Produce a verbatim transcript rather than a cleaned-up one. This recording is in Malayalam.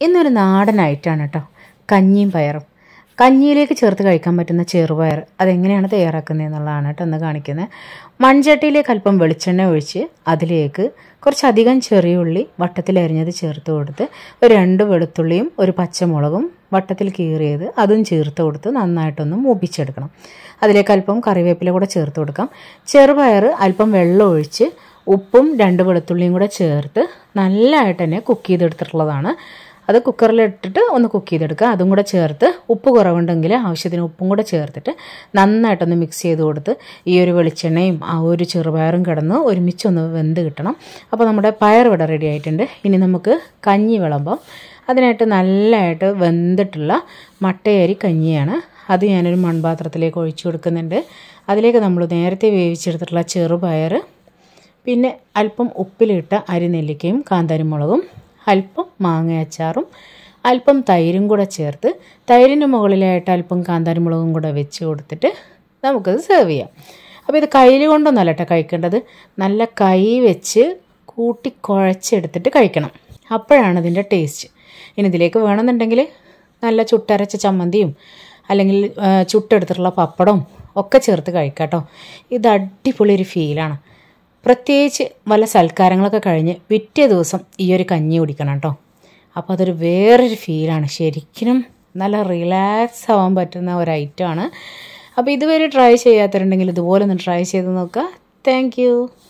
ഇന്നൊരു നാടൻ ഐറ്റമാണ് കേട്ടോ, കഞ്ഞിയും പയറും. കഞ്ഞിയിലേക്ക് ചേർത്ത് കഴിക്കാൻ പറ്റുന്ന ചെറുപയർ അതെങ്ങനെയാണ് തയ്യാറാക്കുന്നത് എന്നുള്ളതാണ് കേട്ടോ ഒന്ന് കാണിക്കുന്നത്. മൺചട്ടിയിലേക്ക് അല്പം വെളിച്ചെണ്ണ ഒഴിച്ച് അതിലേക്ക് കുറച്ചധികം ചെറിയ ഉള്ളി വട്ടത്തിൽ അരിഞ്ഞത് ചേർത്ത് കൊടുത്ത് ഒരു രണ്ട് വെളുത്തുള്ളിയും ഒരു പച്ചമുളകും വട്ടത്തിൽ കീറിയത് അതും ചേർത്ത് കൊടുത്ത് നന്നായിട്ടൊന്ന് മൂപ്പിച്ചെടുക്കണം. അതിലേക്ക് അല്പം കറിവേപ്പില കൂടെ ചേർത്ത് കൊടുക്കാം. ചെറുപയർ അല്പം വെള്ളം ഒഴിച്ച് ഉപ്പും രണ്ട് വെളുത്തുള്ളിയും കൂടെ ചേർത്ത് നല്ലതായിട്ട് തന്നെ കുക്ക് ചെയ്തെടുത്തിട്ടുള്ളതാണ്. അത് കുക്കറിലിട്ടിട്ട് ഒന്ന് കുക്ക് ചെയ്തെടുക്കുക. അതും കൂടെ ചേർത്ത് ഉപ്പ് കുറവുണ്ടെങ്കിൽ ആവശ്യത്തിന് ഉപ്പും കൂടെ ചേർത്തിട്ട് നന്നായിട്ടൊന്ന് മിക്സ് ചെയ്ത് കൊടുത്ത് ഈ ഒരു വെളിച്ചെണ്ണയും ആ ഒരു ചെറുപയറും കിടന്ന് ഒരുമിച്ചൊന്ന് വെന്ത് കിട്ടണം. അപ്പോൾ നമ്മുടെ പയർ ഇവിടെ റെഡി ആയിട്ടുണ്ട്. ഇനി നമുക്ക് കഞ്ഞി വിളമ്പാം. അതിനായിട്ട് നല്ലതായിട്ട് വെന്തിട്ടുള്ള മട്ടയരി കഞ്ഞിയാണ്. അത് ഞാനൊരു മൺപാത്രത്തിലേക്ക് ഒഴിച്ചു കൊടുക്കുന്നുണ്ട്. അതിലേക്ക് നമ്മൾ നേരത്തെ വേവിച്ചെടുത്തിട്ടുള്ള ചെറുപയർ, പിന്നെ അല്പം ഉപ്പിലിട്ട അരിനെല്ലിക്കയും കാന്താരിമുളകും, അല്പം മാങ്ങ അച്ചാറും അല്പം തൈരും കൂടെ ചേർത്ത് തൈരിന് മുകളിലായിട്ട് അല്പം കാന്താരിമുളകും കൂടെ വെച്ച് കൊടുത്തിട്ട് നമുക്കത് സെർവ് ചെയ്യാം. അപ്പോൾ ഇത് കയ്യിൽ കൊണ്ടൊന്നല്ല കേട്ടോ കഴിക്കേണ്ടത്, നല്ല കൈ വെച്ച് കൂട്ടി കുഴച്ചെടുത്തിട്ട് കഴിക്കണം. അപ്പോഴാണ് ഇതിൻ്റെ ടേസ്റ്റ്. ഇനി ഇതിലേക്ക് വേണമെന്നുണ്ടെങ്കിൽ നല്ല ചുട്ടരച്ച ചമ്മന്തിയും അല്ലെങ്കിൽ ചുട്ടെടുത്തിട്ടുള്ള പപ്പടവും ഒക്കെ ചേർത്ത് കഴിക്കാം കേട്ടോ. ഇത് അടിപൊളി ഒരു ഫീലാണ്. പ്രത്യേകിച്ച് വല്ല സൽക്കാരങ്ങളൊക്കെ കഴിഞ്ഞ് പിറ്റേ ദിവസം ഈ ഒരു കഞ്ഞി കുടിക്കണം കേട്ടോ. അപ്പോൾ അതൊരു വേറൊരു ഫീലാണ്. ശരിക്കും നല്ല റിലാക്സ് ആവാൻ പറ്റുന്ന ഒരു ഐറ്റമാണ്. അപ്പോൾ ഇതുവരെ ട്രൈ ചെയ്യാത്തവരുണ്ടെങ്കിൽ ഇതുപോലെ ഒന്ന് ട്രൈ ചെയ്ത് നോക്കുക. Thank U.